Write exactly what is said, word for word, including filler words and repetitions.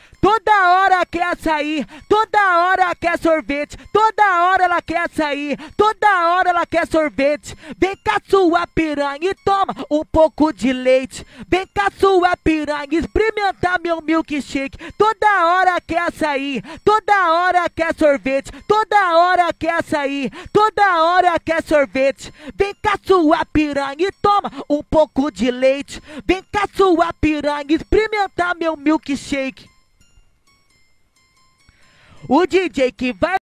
Toda hora quer açaí, toda hora quer sorvete, toda hora ela quer açaí, toda hora ela quer sorvete. Vem cá sua piranha e toma um pouco de leite. Vem cá sua piranha experimentar meu milkshake. Toda hora quer açaí, toda hora quer sorvete, toda hora quer açaí, toda hora quer sorvete. Vem cá sua piranha e toma um pouco de leite. Vem cá sua piranha experimentar meu milkshake. O D J que vai